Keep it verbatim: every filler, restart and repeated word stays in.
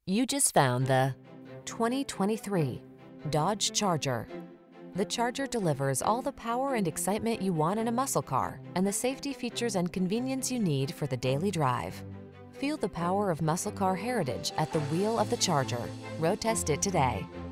You just found the twenty twenty-three Dodge Charger. The Charger delivers all the power and excitement you want in a muscle car and the safety features and convenience you need for the daily drive. Feel the power of muscle car heritage at the wheel of the Charger. Road test it today.